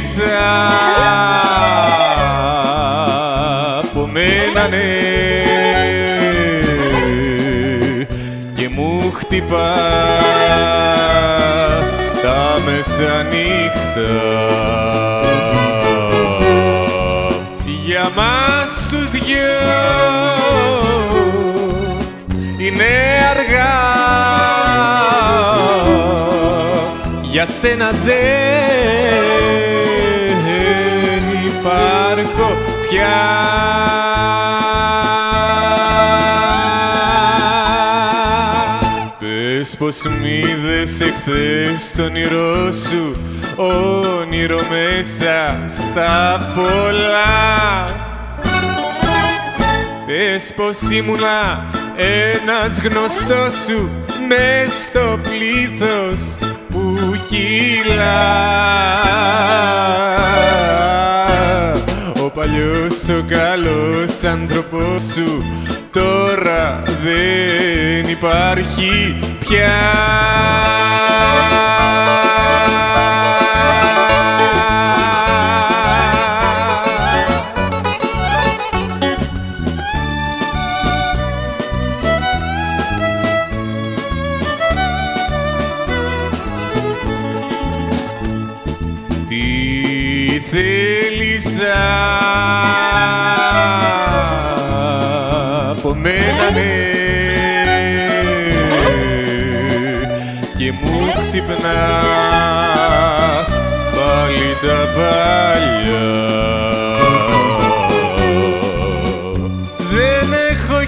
θέλησα από μένα, ναι, και μου χτυπάς τα μεσανύχτα. Για μας τους δυο είναι αργά, για σένα δεν υπάρχω πια. Πες πως μ' είδες εχθές το όνειρό σου, όνειρο μέσα στα πολλά. Πες πως ήμουνα ένας γνωστός σου μες στο πλήθος που κυλά. Ο παλιός ο καλός άνθρωπός σου τώρα δεν υπάρχει πια. Τι θέλησα από μένα, ναι, και μου ξυπνάς πάλι τα παλιά. Δεν έχω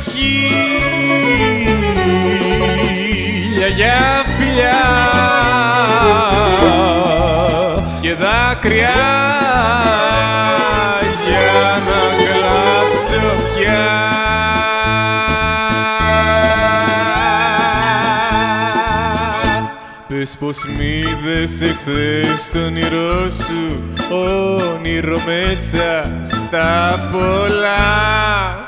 χίλια για φιλιά και δάκρυα για να κλάψω πια. Πες πως μ' είδες εχθές το όνειρό σου, όνειρο μέσα στα πολλά.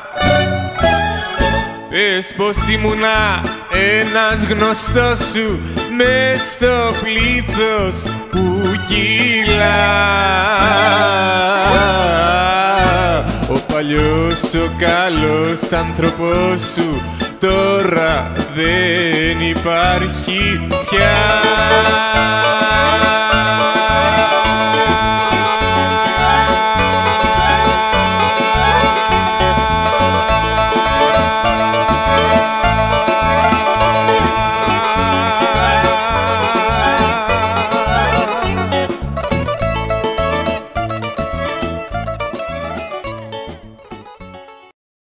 Πες πως ήμουνα ένας γνωστός σου μες στο πλήθος που κυλά. Ο παλιός ο καλός άνθρωπός σου τώρα δεν υπάρχει πια.